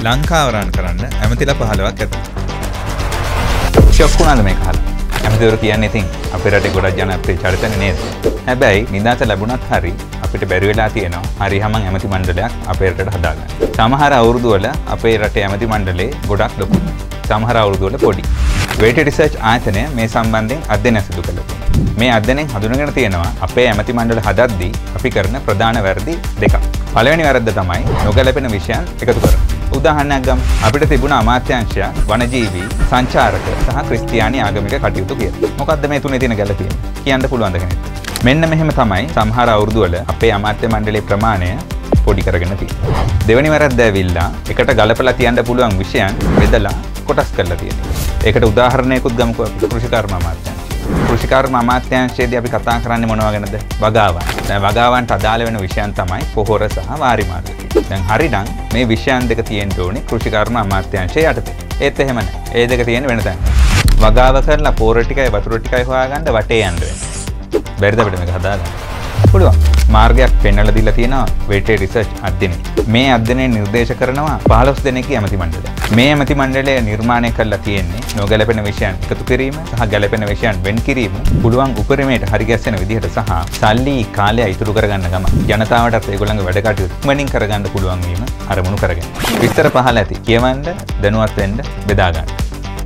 ලංකාව රන් කරන්න ඇමතිලා 15ක් ඇත. ෂොක් වුණාද මේක අහලා? ඇමතිවරු කියන්නේ ඉතින් අපේ රටේ ගොඩක් ජනප්‍රිය චරිතනේ නේද? හැබැයි නිදාස ලැබුණත් හරි අපිට බැරි වෙලා තියෙනවා හරි හැමං ඇමති මණ්ඩලයක් අපේ රටට හදාගන්න. සමහර අවුරුදු වල අපේ රටේ ඇමති මණ්ඩලේ ගොඩක් ලොකු. සමහර අවුරුදු වල පොඩි. වේට් රිසර්ච් ආයතනය මේ සම්බන්ධයෙන් අධ්‍යයනය සිදු කළා. මේ අධ්‍යයනයෙන් හඳුනගෙන තියෙනවා අපේ ඇමති මණ්ඩල හදද්දී අපි කරන ප්‍රධාන වැරදි දෙකක්. පළවෙනි වැරද්ද තමයි නොගැලපෙන විෂයන් එකතු කරන. උදාහරණයක් ගමු. අපිට තිබුණ අමාත්‍යාංශය වනජීවි, සංචාරක සහ ක්‍රිස්තියානි ආගමික කටයුතු කියලා. මොකද්ද මේ තුනේ තියෙන ගැළපීම? කියන්න පුළුවන්ද කෙනෙක්ට? මෙන්න මෙහෙම තමයි සමහර අවුරුදු වල අපේ අමාත්‍ය මණ්ඩලයේ ප්‍රමාණය පොඩි කරගෙන තියෙන්නේ. දෙවෙනි වැරද්ද ඇවිල්ලා එකට ගලපලා තියන්න පුළුවන් විෂයන් බෙදලා කොටස් කරලා තියෙනවා. ඒකට උදාහරණයකුත් ගමුකෝ. කෘෂිකර්ම අමාත්‍යාංශය. කෘෂිකර්ම අමාත්‍යාංශයේදී අපි කතා කරන්නේ මොනවා ගැනද? වගාවන්. දැන් වගාවන්ට අදාළ වෙන විෂයන් තමයි පොහොර සහ වාරි මාර්ග. දැන් හරිනම් මේ විෂයන් දෙක තියෙන්න ඕනේ කෘෂිකර්ම අමාත්‍යාංශය යටතේ. ඒත් එහෙම නැහැ. ඒ දෙක තියෙන්නේ වෙන තැනක. වගාව කරලා පොහොර ටිකයි වතුර ටිකයි හොයාගන්න වටේ යන්න වෙනවා. බැරිද අපිට මේක හදාගන්න? පුළුවන්. මාර්ගයක් පෙන්වලා දීලා තියෙනවා වේට් රිසර්ච් අධ්‍යයනය. මේ අධ්‍යයනය නිර්දේශ කරනවා 15 දෙනෙක්ගේ ඇමති මණ්ඩලය. මේ ඇමති මණ්ඩලය නිර්මාණය කරලා තියෙන්නේ නොගැලපෙන විෂයන් එකතු කිරීම සහ ගැලපෙන විෂයන් වෙන් කිරීම පුළුවන් උපරිමයට හරි ගැස්සෙන විදිහට සහ සල්ලි කාලය ඉතුරු කරගන්න ගම ජනතාවටත් ඒගොල්ලන්ගේ වැඩ කටයුතු ඉක්මනින් කරගන්න පුළුවන් වීම අරමුණු කරගෙන. විස්තර පහළ ඇති. කියවන්න, දැනුවත් වෙන්න, බෙදා ගන්න.